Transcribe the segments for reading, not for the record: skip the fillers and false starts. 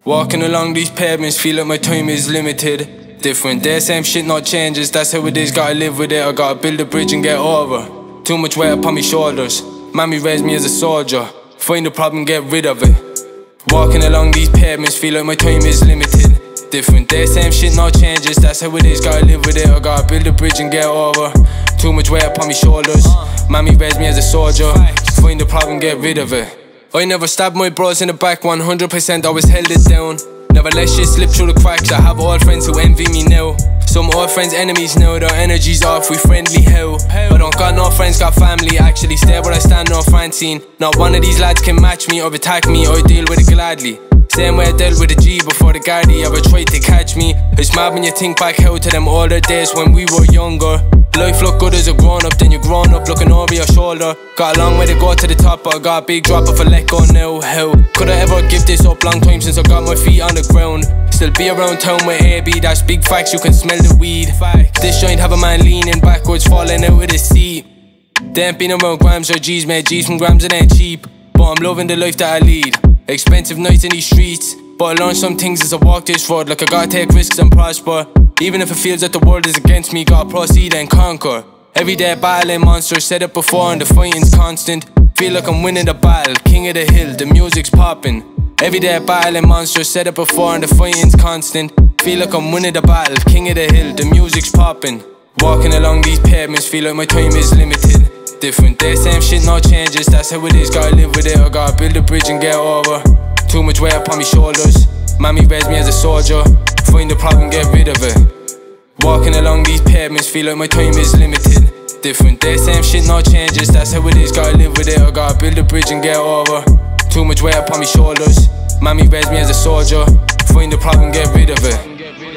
Walking along these pavements, feel like my time is limited. Different day, same shit, no changes. That's how it is, gotta live with it. I gotta build a bridge and get over. Too much weight upon my shoulders. Mommy raised me as a soldier. Find a problem, get rid of it. Walking along these pavements, feel like my time is limited. Different day, same shit, no changes. That's how it is, gotta live with it. I gotta build a bridge and get over. Too much weight upon my shoulders. Mommy raised me as a soldier. Find a problem, get rid of it. I never stabbed my bros in the back, 100% always held it down. Never let shit slip through the cracks. I have old friends who envy me now. Some old friends enemies now, their energy's off, we friendly how. I don't got no friends, got family. Actually stay where I stand, no Francine. Not one of these lads can match me or attack me, I deal with it gladly. Same way I dealt with a G before the Gardaí ever tried to catch me. It's mad when you think back how to them older days when we were younger. Life look good as a grown up, then you're grown up looking over your shoulder. Got a long way to go to the top, but I got a big drop if I let go now. How could I ever give this up? Long time since I got my feet on the ground. Still be around town with AB, that's big facts, you can smell the weed. This joint have a man leaning backwards, falling out of the seat. They ain't been around grams or G's, made G's from grams, it ain't cheap. But I'm loving the life that I lead. Expensive nights in these streets, but I learned some things as I walk this road. Like I gotta take risks and prosper. Even if it feels that the world is against me, gotta proceed and conquer. Everyday battling monsters, said it before and the fighting's constant. Feel like I'm winning the battle, king of the hill, the music's popping. Everyday battling monsters, said it before and the fighting's constant. Feel like I'm winning the battle, king of the hill, the music's popping. Walking along these pavements, feel like my time is limited. Different day, same shit, no changes. That's how it is, gotta live with it. I gotta build a bridge and get over. Too much weight upon my shoulders. Mommy raised me as a soldier. Find the problem, get rid of it. Walking along these pavements, feel like my time is limited. Different day, same shit, no changes. That's how it is, gotta live with it. I gotta build a bridge and get over. Too much weight upon my shoulders. Mommy raised me as a soldier. Find the problem, get rid of it.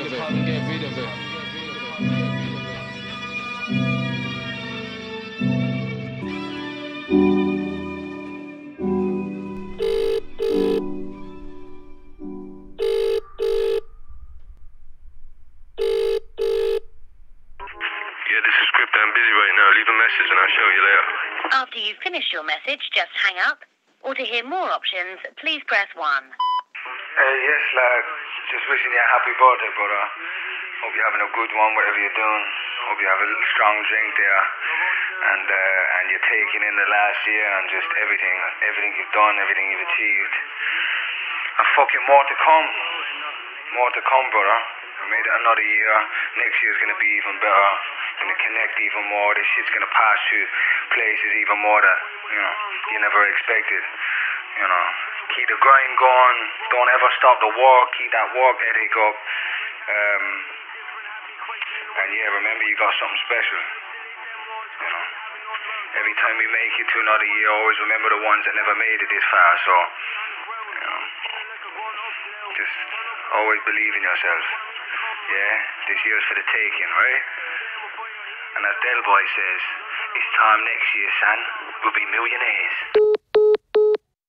This is Skripteh. I'm busy right now. Leave a message and I'll show you later. After you finish your message, just hang up. Or to hear more options, please press 1. Yes, lad. Just wishing you a happy birthday, brother. Hope you're having a good one, whatever you're doing. Hope you have a little strong drink there. And you're taking in the last year and just everything you've done, everything you've achieved. And fucking more to come. More to come, brother. We made it another year. Next year's gonna be even better. Gonna connect even more. This shit's gonna pass through places even more that you never expected. Keep the grind going. Don't ever stop the work. Keep that work ethic up. And yeah, remember you got something special. Every time we make it to another year, always remember the ones that never made it this far. So just always believe in yourself. Yeah, this year's for the taking, right? And as Del Boy says, it's time next year, son, we'll be millionaires.